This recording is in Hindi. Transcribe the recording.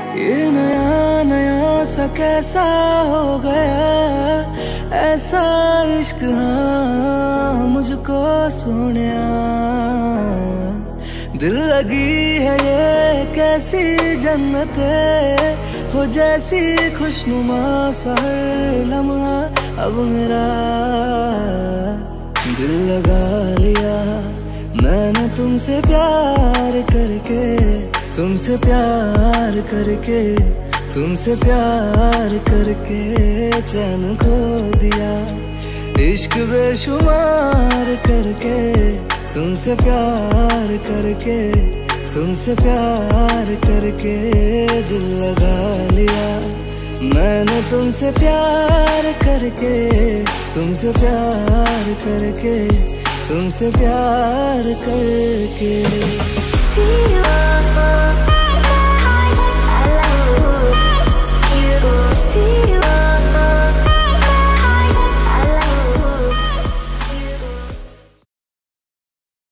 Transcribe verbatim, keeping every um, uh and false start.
ये नया नया सा कैसा हो गया ऐसा इश्क, हाँ मुझको सोनिया। दिल लगी है ये कैसी जन्नत है, हो जैसी खुशनुमा सा हर लम्हा अब मेरा। दिल लगा लिया मैंने तुमसे प्यार करके, तुमसे प्यार करके, तुमसे प्यार करके चैन खो दिया। इश्क बेशुमार करके, तुमसे प्यार करके, तुमसे प्यार करके दिल लगा लिया मैंने तुमसे प्यार करके, तुमसे प्यार करके, तुमसे प्यार करके।